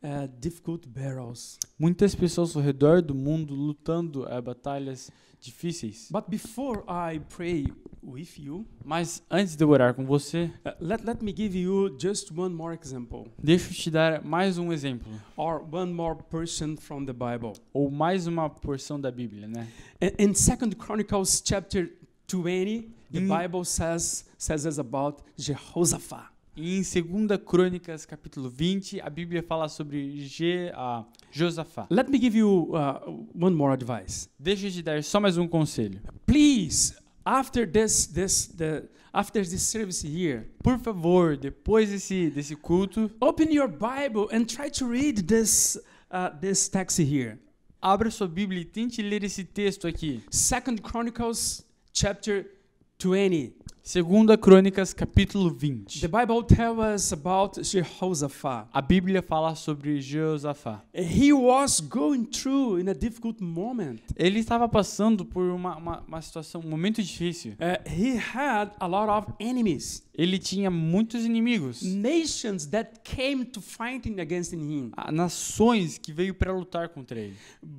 uh, difficult battles. Muitas pessoas ao redor do mundo lutando uh, batalhas difíceis. But before I pray with you, Mas antes de eu orar com você, uh, let, let me give you just one more example, deixa eu te dar mais um exemplo, or one more person from the Bible. ou mais uma porção da Bíblia, né? In, in Second Chronicles chapter twenty, the Em- Bible says says us about Jehoshaphat. E em segunda Crônicas, capítulo vinte, a Bíblia fala sobre Je, uh, Josafá. Let me give you uh, one more advice. Deixa eu te dar só mais um conselho. Please, after this this the after this service here, Por favor, depois desse, desse culto, open your Bible and try to read this uh, this text here. abra sua Bíblia e tente ler esse texto aqui. Second Chronicles chapter twenty. Segunda Crônicas, capítulo vinte. The Bible tells us about Jehoshaphat. A Bíblia fala sobre Josafá. He was going through in a difficult moment. Ele estava passando por uma, uma, uma situação, um momento difícil. Uh, he had a lot of enemies, Ele tinha muitos inimigos. nations that came to fighting against him. Ah, nações que veio para lutar contra ele.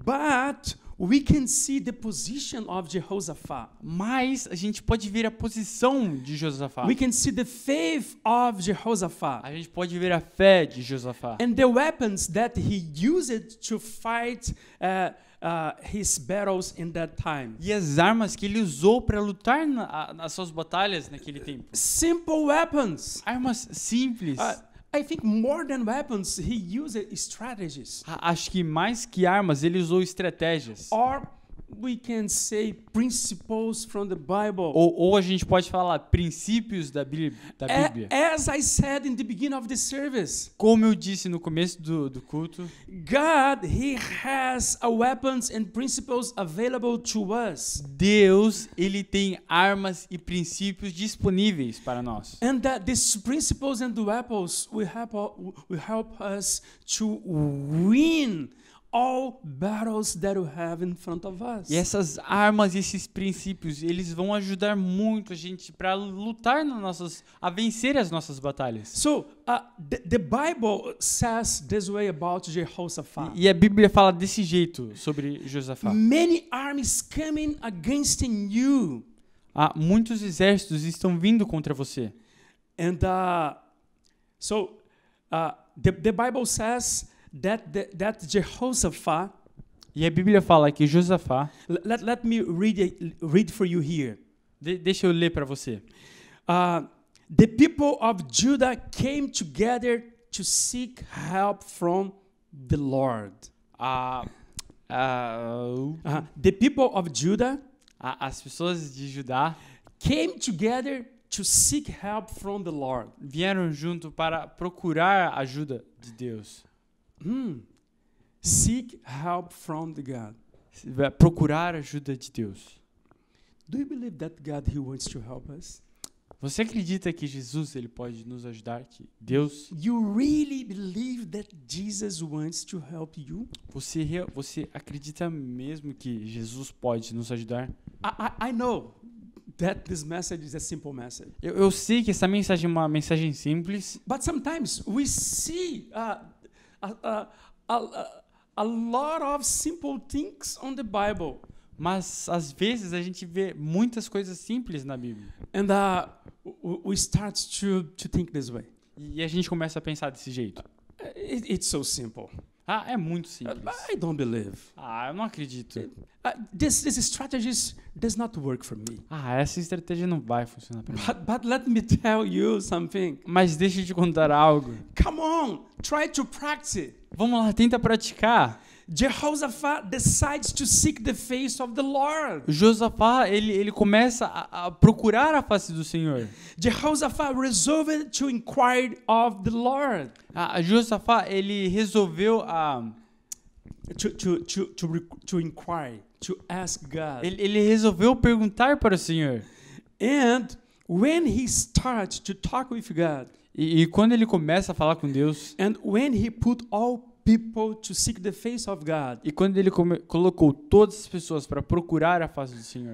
But we can see the position of Jehoshaphat. Mas a gente pode ver a posição de Josafá. We can see the faith of Jehoshaphat A gente pode ver a fé de Josafá. and the weapons that he used to fight uh, uh, his battles in that time. E as armas que ele usou para lutar na, a- nas suas batalhas naquele tempo. Simple weapons. Armas simples. Uh, I think more than weapons, he used strategies. A- Acho que mais que armas, ele usou estratégias. Or we can say principles from the Bible. Ou, ou a gente pode falar princípios da Bíblia. Da A- Bíblia. As I said in the beginning of the service, Como eu disse no começo do, do culto, God, He has a weapons and principles available to us. Deus, ele tem armas e princípios disponíveis para nós. And that these principles and the weapons will help, will help us to win all battles that we have in front of us. E essas armas e esses princípios, eles vão ajudar muito a gente para lutar nas nossas, a vencer as nossas batalhas. So uh, the, the Bible says this way about Jehoshaphat. E, e a Bíblia fala desse jeito sobre Josafá. Many armies coming against you. Ah, muitos exércitos estão vindo contra você. And uh, so uh, the, the Bible says that the, that Jehoshaphat, E a Bíblia fala que Josafá, let, let me read it, read for you here. de, deixa eu ler para você. Uh, the people of Judah came together to seek help from the Lord. Ah, ah, Uh, the people of Judah a- as pessoas de Judá came together to seek help from the Lord. vieram junto para procurar ajuda de Deus. Hmm. Seek help from the God. Procurar ajuda de Deus. Do you believe that God, He wants to help us? Você acredita que Jesus ele pode nos ajudar? Que Deus, You really believe that Jesus wants to help you? você, rea- você acredita mesmo que Jesus pode nos ajudar? I, I, I know that this message is a simple message. Eu, eu sei que essa mensagem é uma mensagem simples, But sometimes we see uh, a, a, a, a lot of simple things on the Bible. mas às vezes a gente vê muitas coisas simples na Bíblia. And uh, w- we start to, to think this way. E a gente começa a pensar desse jeito. It, it's so simple. Ah, é muito Uh, simples. I don't believe. Ah, eu não acredito. Uh, this, this strategies does not work for me. Ah, essa estratégia não vai funcionar para mim. But, but let me tell you something. Mas deixa eu te contar algo. Come on, try to practice. Vamos lá, tenta praticar. Jehoshaphat decides to seek the face of the Lord. Josafá, ele, ele começa a, a procurar a face do Senhor. Jehoshaphat resolved to inquire of the Lord. A, a Josafá, ele resolveu a... To, to, to, to, re- to inquire, to ask God. Ele, ele resolveu perguntar para o Senhor. And when he starts to talk with God, E, e quando ele começa a falar com Deus, and when he put all people to seek the face of God, e quando ele come, colocou todas as pessoas para procurar a face do Senhor,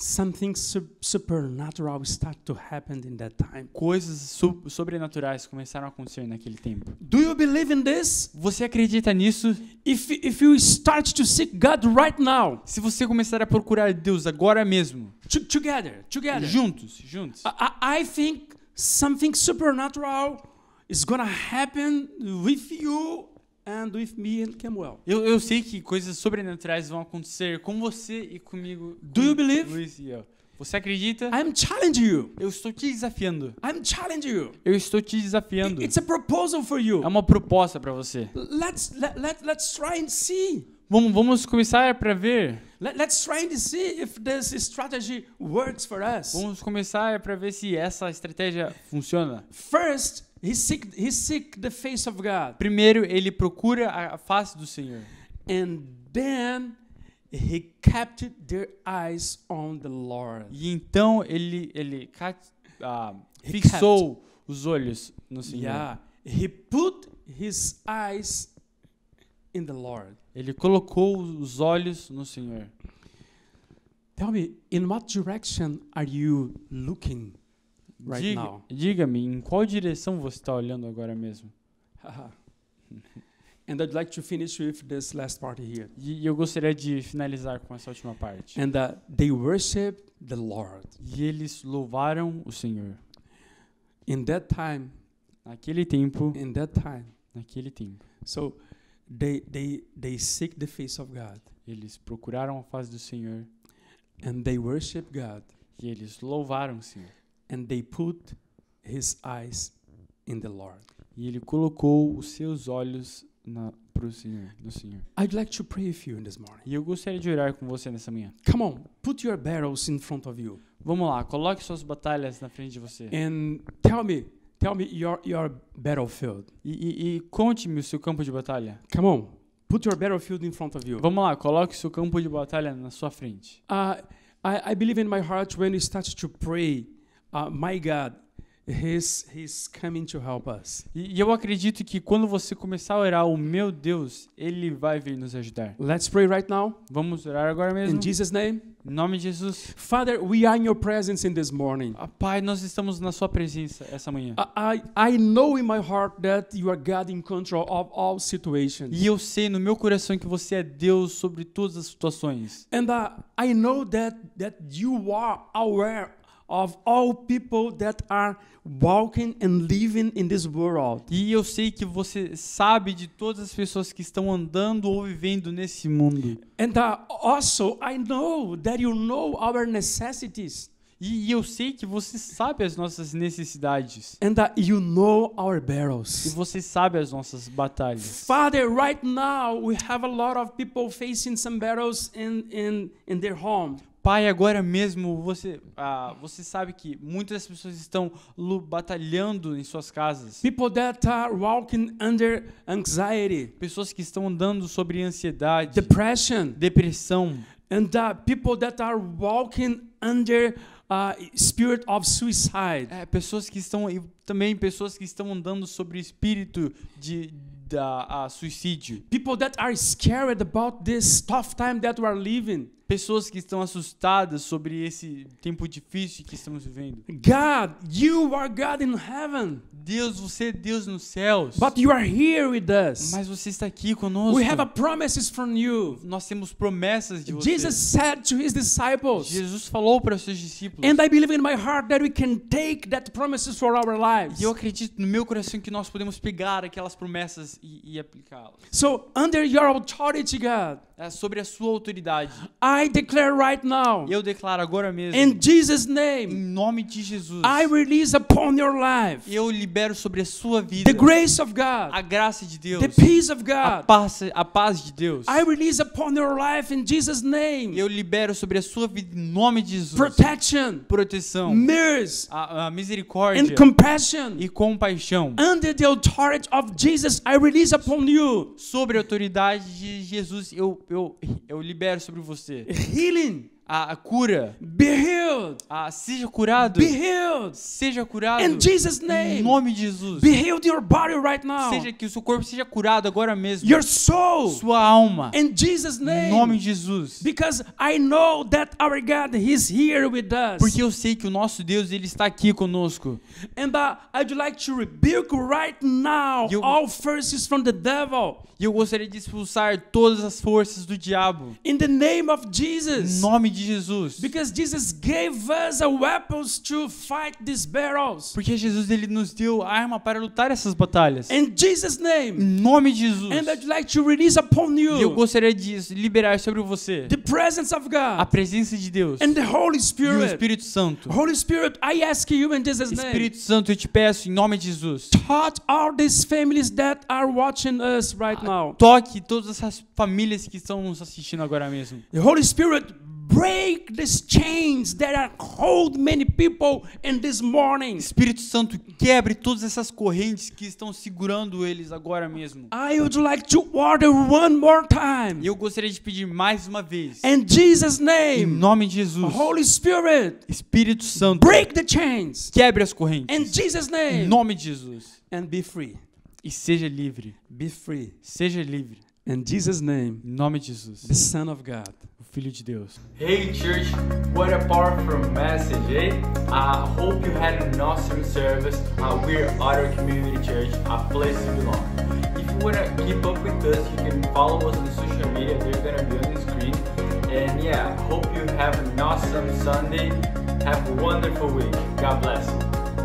something su- supernatural start to happen in that time. Coisas so- sobrenaturais começaram a acontecer naquele tempo. Do you believe in this? Você acredita nisso? If if you start to seek God right now, Se você começar a procurar Deus agora mesmo, to- together, together, juntos, juntos, I, I I think something supernatural is gonna happen with you and with me and Kemuel. eu, eu sei que coisas sobrenaturais vão acontecer com você e comigo. Do com you believe? Luiz e eu. Você acredita? I'm challenging you. Eu estou te desafiando. I'm challenging you. Eu estou te desafiando. It's a proposal for you. É uma proposta para você. Let's let, let let's try and see. Vamos, vamos começar para ver. Let, let's try and see if this strategy works for us. Vamos começar para ver se essa estratégia funciona. First, he seek he seek the face of God, Primeiro, ele procura a face do Senhor. and then he kept their eyes on the Lord. E então ele ele ca- ah, He fixou os olhos no Senhor. Yeah, he put his eyes in the Lord. Ele colocou os olhos no Senhor. Tell me, in what direction are you looking right Diga- now? Diga-me, em qual direção você está olhando agora mesmo? And I'd like to finish with this last part here. E eu gostaria de finalizar com essa última parte. And uh, they worship the Lord. E eles louvaram o Senhor. In that time, Naquele tempo, in that time. naquele tempo, So they they they seek the face of God, eles procuraram a face do Senhor and they worship God, e eles louvaram o Senhor. and they put his eyes in the Lord. E ele colocou os seus olhos para o Senhor, no Senhor. I'd like to pray with you in this morning. E eu gostaria de orar com você nessa manhã. Come on, put your battles in front of you, Vamos lá, coloque suas batalhas na frente de você. and tell me, tell me your your battlefield. E, e, e conte-me o seu campo de batalha. Come on, put your battlefield in front of you. Vamos lá, coloque o seu campo de batalha na sua frente. Uh, I, I believe in my heart when we start to pray, uh, my God, He's, he's coming to help us. E, e eu acredito que quando você começar a orar, o meu Deus, Ele vai vir nos ajudar. Let's pray right now. Vamos orar agora mesmo? In Jesus' name. Em nome de Jesus. Father, we are in your presence in this morning. Ah, Pai, nós estamos na sua presença essa manhã. I, I I know in my heart that you are God in control of all situations. E eu sei no meu coração que você é Deus sobre todas as situações. And uh, I know that, that you are aware of all people that are walking and living in this world. E eu sei que você sabe de todas as pessoas que estão andando ou vivendo nesse mundo. And uh, also, I know that you know our necessities. E, e eu sei que você sabe as nossas necessidades. And that you know our E battles. você sabe as nossas batalhas. Father, right now we have a lot of people facing some battles in, in, in their home. Pai, agora mesmo você, ah, você sabe que muitas pessoas estão lu- batalhando em suas casas. People that are walking under anxiety, Pessoas que estão andando sobre ansiedade, depression, depressão. and uh, people that are walking under uh, spirit of suicide. É, pessoas que estão e também pessoas que estão andando sobre o espírito de da, a suicídio. People that are scared about this tough time that we are living. Pessoas que estão assustadas sobre esse tempo difícil que estamos vivendo. God, you are God in heaven, Deus, você é Deus nos céus. but you are here with us. Mas você está aqui conosco. We have a promises from you. Nós temos promessas de você. Jesus said to his disciples, Jesus falou para os seus discípulos. and I believe in my heart that we can take that promises for our lives. E eu acredito no meu coração que nós podemos pegar aquelas promessas e, e aplicá-las. So under your authority, God, É sobre a sua autoridade. I declare right now, Eu declaro agora mesmo, in Jesus' em name, nome de Jesus, I release upon your life eu libero sobre a sua vida the grace of God, a graça de Deus, the peace of a God. paz, a paz de Deus. I release upon your life in Jesus' name Eu libero sobre a sua vida em nome de Jesus protection, proteção, mercy, a, a and misericórdia compassion. e compaixão. Under the authority of Jesus, I release upon you Sobre a autoridade de Jesus, eu, eu, eu libero sobre você healing, a, a cura. Be healed. A, seja curado. Be healed. Seja curado. In Jesus' Em name. nome de Jesus. Be healed your body right now. Seja que o seu corpo seja curado agora mesmo. Your soul. Sua alma. In Jesus' Em name. nome de Jesus. Because I know that our God, He's here with us. Porque eu sei que o nosso Deus, ele está aqui conosco. And uh, I'd like to rebuke right now Eu- all forces from the devil. E eu gostaria de expulsar todas as forças do diabo. In the name of Em Jesus. nome de Jesus. Because Jesus gave us a weapons to fight these battles. Porque Jesus, ele nos deu arma para lutar essas batalhas. In Jesus' Em name. nome de Jesus. And I'd like to release upon E eu you gostaria de liberar sobre você the presence of a God presença de Deus and the Holy e o Spirit. Espírito Santo. Holy Spirit, I ask you in Jesus' name. Espírito Santo, eu te peço em nome de Jesus. Touch all these families that are watching us right now. Toque todas essas famílias que estão nos assistindo agora mesmo. The Holy Spirit, break these chains that are hold many people in this morning. Espírito Santo, quebre todas essas correntes que estão segurando eles agora mesmo. I would like to order one more E time. eu gostaria de pedir mais uma vez, In Jesus' em name, nome de Jesus, Holy Spirit, Espírito Santo, break the chains. quebre as In correntes. Jesus' Em name, nome de Jesus. and be free. E seja livre. Be free. Seja livre. In Jesus' name, Em nome de Jesus. the Son of God. O Filho de Deus. Hey church, what a powerful message, eh? I hope you had an awesome service. Uh, we're Otter Community Church, a place to belong. If you want to keep up with us, you can follow us on social media. They're going to be on the screen. And yeah, hope you have an awesome Sunday. Have a wonderful week. God bless you.